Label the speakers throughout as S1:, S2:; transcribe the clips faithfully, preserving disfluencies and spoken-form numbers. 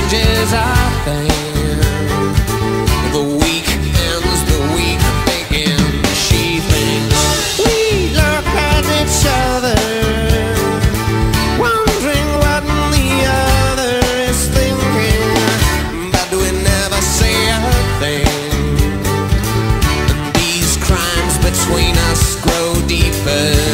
S1: changes a thing. The week ends, the week begins. She thinks we look at each other, wondering what the other is thinking, but we never say a thing. And these crimes between us grow deeper.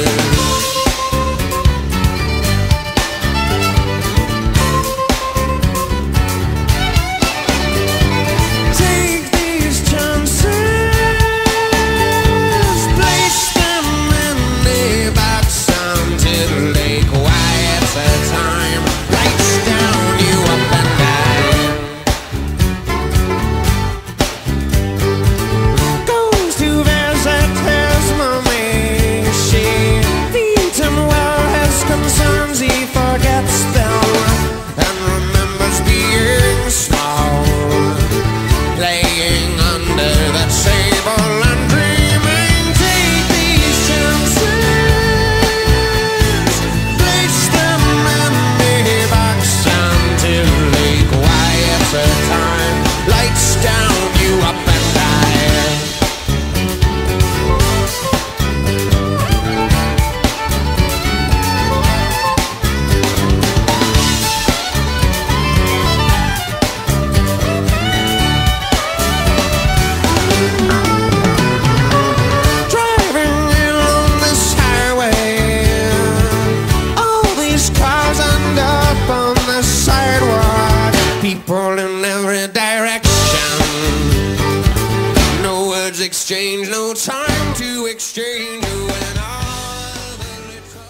S1: Exchange, no time to exchange. When all the little...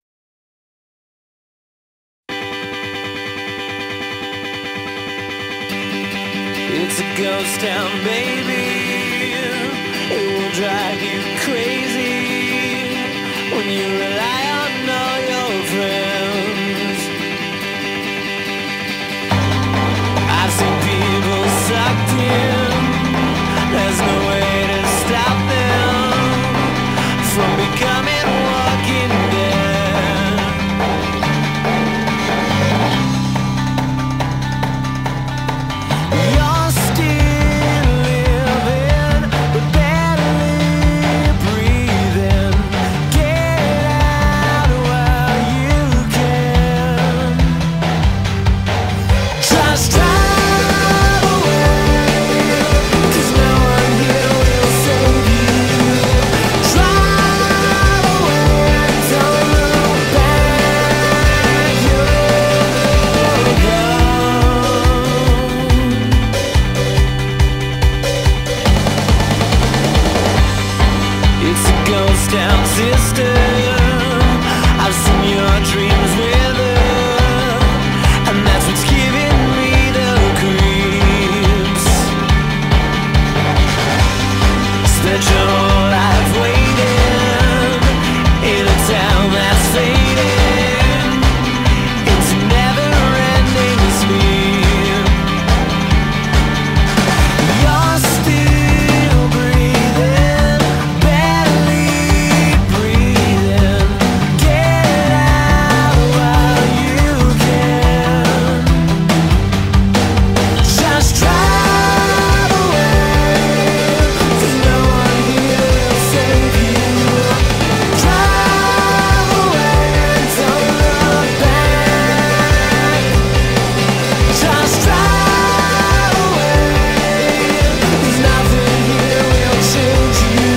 S2: It's a ghost town, baby. It will drive you crazy when you rely on all your friends. I've seen people sucked in. There's no way to stop them from becoming walking dead. You're still living, but barely breathing. Get out while you can. Just drive away, 'cause no one here will save you. Drive away, don't look back. You're gone. It's a ghost town, sister. I've seen your dreams with her, and that's what's giving me the creeps. Spent your whole life waiting in a town that's fading into never-ending sleep. You're still breathing, barely breathing. Get out while you can. Just drive away, 'cause no one here will save you. Drive away, don't look back. Just drive away, 'cause nothing here will change you.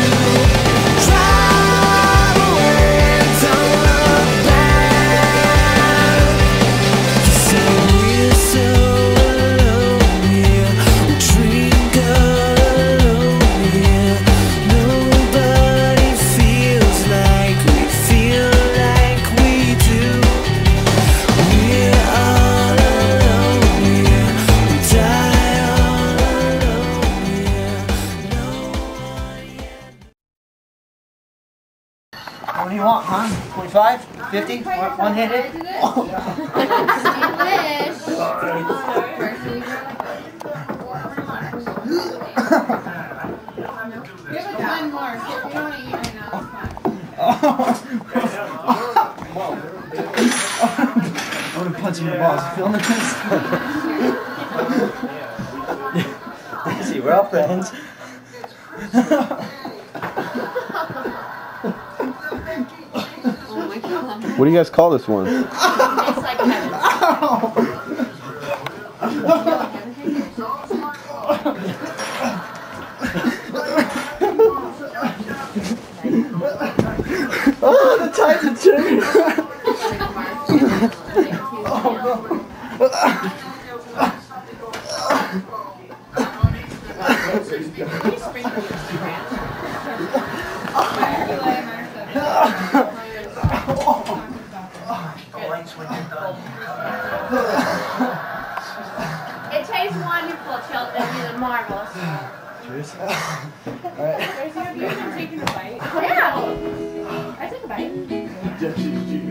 S2: Drive away, don't look back. So we're so alone here, we drink alone here. Nobody feels like we feel like we do. We're all alone here, we die all alone here. No one yet.
S3: What do you want, huh? twenty-five? fifty? One handed?
S4: One more. If you don't want to eat right now, it's fine.
S3: I'm gonna punch him in the balls. You feeling this? friends.
S4: Oh my god.
S5: What do you guys call this one?
S4: It's like heaven.
S3: Oh, the tides are turning.
S4: It tastes wonderful, Chilton. You're marvelous.
S3: Cheers.
S4: There's no you can take a bite. Yeah. I took a bite.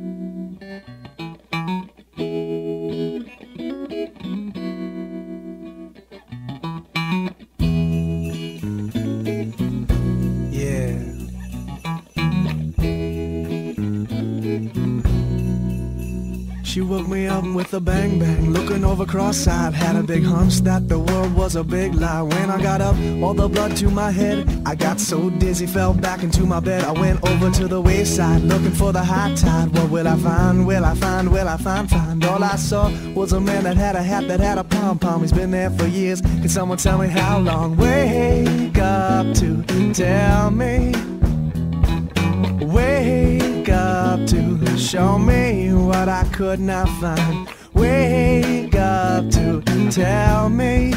S2: She woke me up with a bang bang, looking over cross-eyed. Had a big hunch that the world was a big lie. When I got up, all the blood to my head, I got so dizzy, fell back into my bed. I went over to the wayside, looking for the high tide. What will I find? Will I find? Will I find? Find. All I saw was a man that had a hat that had a pom-pom. He's been there for years. Can someone tell me how long? Wake up to tell me. Wake up to show me what I could not find. Wake up to tell me.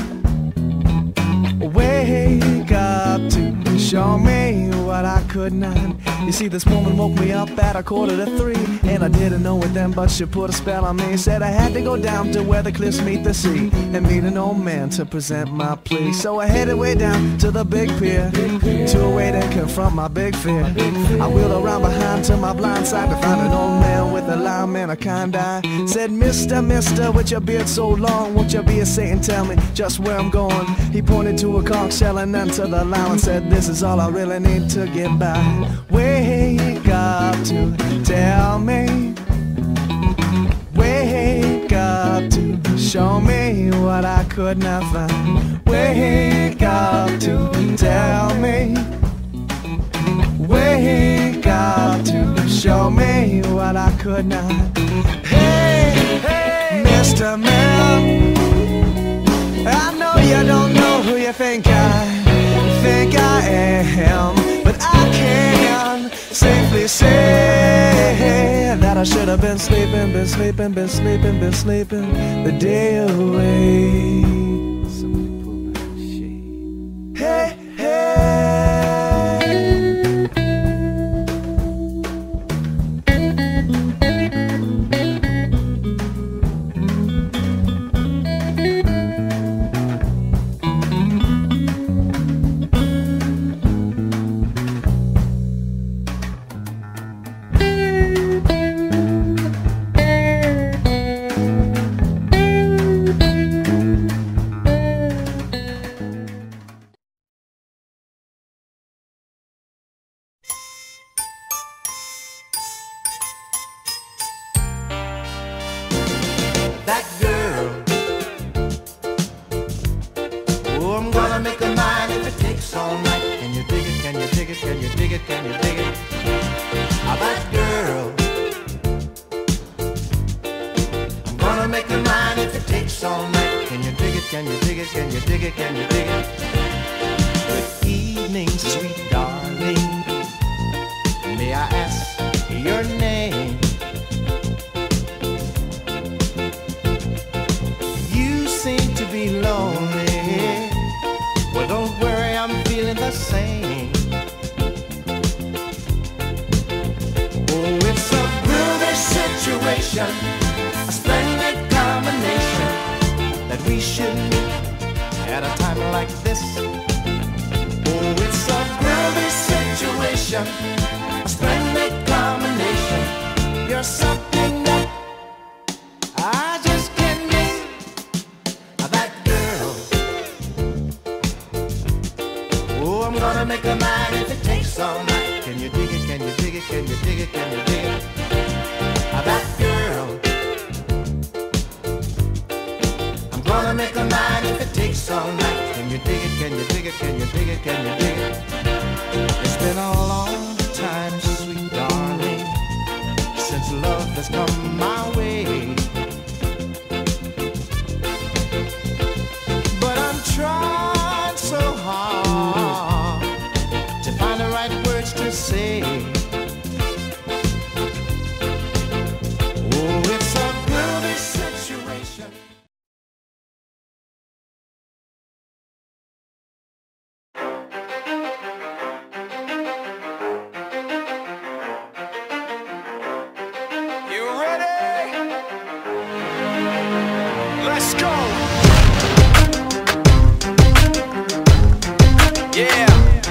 S2: Wake up to show me what I could not. You see, this woman woke me up at a quarter to three, and I didn't know it then, but she put a spell on me. Said I had to go down to where the cliffs meet the sea and meet an old man to present my plea. So I headed way down to the big pier to await and confront my big fear. I wheeled around behind to my blind side to find an old man with a lime and a kind eye. Said, Mister, Mister, with your beard so long, won't you be a saint and tell me just where I'm going? He pointed to a conch shell and then to the line and said, this is all I really need to get by. Wake up to tell me. Wake up to show me what I could not find. Wake up to tell me. Wake up to show me what I could not. Hey, hey, Mister Man, I know you don't know who you think I think I am, but I can safely say that I should have been sleeping, been sleeping, been sleeping, been sleeping the day away. Somebody pull back the shade. Hey,
S1: that girl. Oh, I'm gonna make her mine if it takes all night. Can you dig it? Can you dig it? Can you dig it? Can you dig it? Ah, that girl. I'm gonna make her mine if it takes all night. Can you dig it? Can you dig it? Can you dig it? Can you dig it? Good evening, sweet darling. May I ask your name? Be lonely. Well, don't worry, I'm feeling the same. Oh, it's a groovy situation, a splendid combination that we should meet at a time like this. Oh, it's a groovy situation, a splendid combination. You're something that I just can't miss. I'm gonna make a mine if it takes all night. Can you dig it? Can you dig it? Can you dig it? Can you dig it? Ah, that girl. I'm gonna make a mine if it takes all night. Can you dig it?
S2: can you dig it, can you dig it, can you dig it? It's been a long time, sweet darling, since love has come my way. But I'm trying so hard to find the right words to say. Oh, it's a groovy situation. Let's go! Yeah!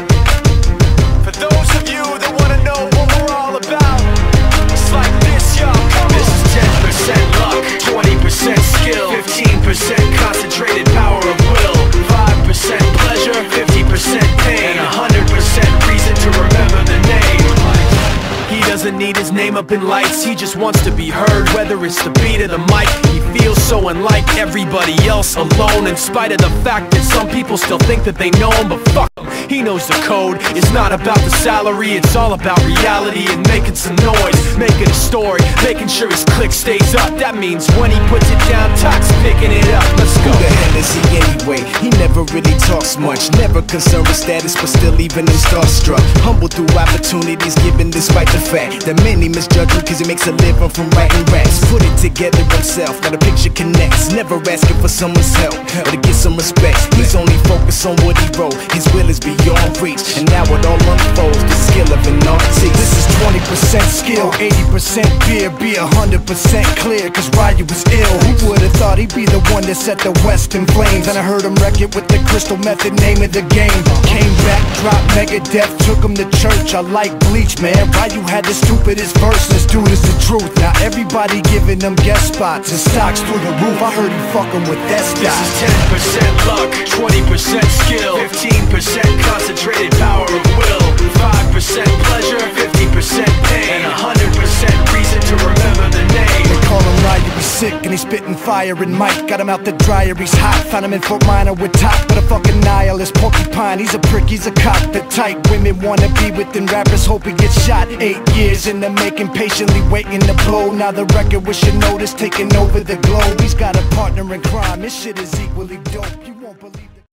S2: For those of you that want to know what we're all about, it's like this, y'all. This is ten percent luck, twenty percent skill, fifteen percent concentrated power of will, five percent pleasure, fifty percent pain, and one hundred percent reason to remember the name. He doesn't need his name up in lights, he just wants to be heard, whether it's the beat or the mic. He feels so unlike everybody else, alone, in spite of the fact that some people still think that they know him, but fuck him, he knows the code. It's not about the salary, it's all about reality and making some noise, making a story, making sure his click stays up. That means when he puts it down, Tox picking it up. Let's go.
S5: Who the hell is he anyway? He never really talks much, never concerned with status, but still even him starstruck. Humble through opportunities given despite the fact that many misjudge him cause he makes a living from writing raps. Put it together himself, now the picture connects, never asking for someone's help or to get some respect. He's only focused on what he wrote, his will is beyond reach, and now it all unfolds, the skill of an artist. This is twenty percent skill, eighty percent fear, be one hundred percent clear, cause Ryu was ill. Who would've thought he'd be the one that set the West in flames? And I heard him wreck it with the Crystal Method, name of the game. Came back, dropped Megadeth, took him to church. I like Bleach, man, Ryu had the stupidest verse, this dude is the truth. Now everybody giving them guest spots and stocks through the roof. I heard he fucking with that stock.
S2: This is ten percent luck, twenty percent skill, fifteen percent concentrated power of will, five percent pleasure, fifty percent pain, and one hundred percent reason to remember the name.
S5: They call him Ryu, he's sick and he's spitting fire and Mike got him out the dryer, he's hot. Found him in Fort Minor with top, but a fucking nihilist porcupine. He's a prick, he's a cop, the type women wanna be within. Rappers hope he gets shot. Eight years in the making, patiently waiting to blow. Now the record with your notice taking over the globe. He's got a partner in crime, this shit is equally dope. You won't believe it.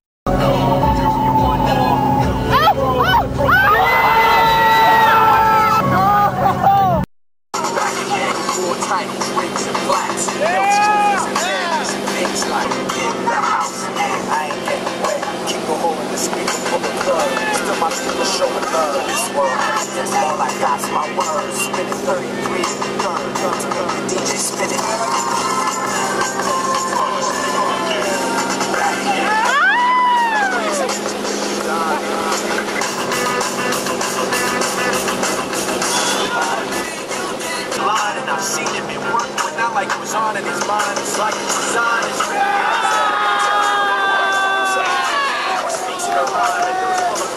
S2: I've seen him in work, but not like it was on in his mind. It's like it was on his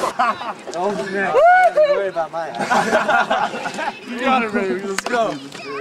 S3: Oh, man. Don't worry about mine.
S6: You got it, baby. Let's go.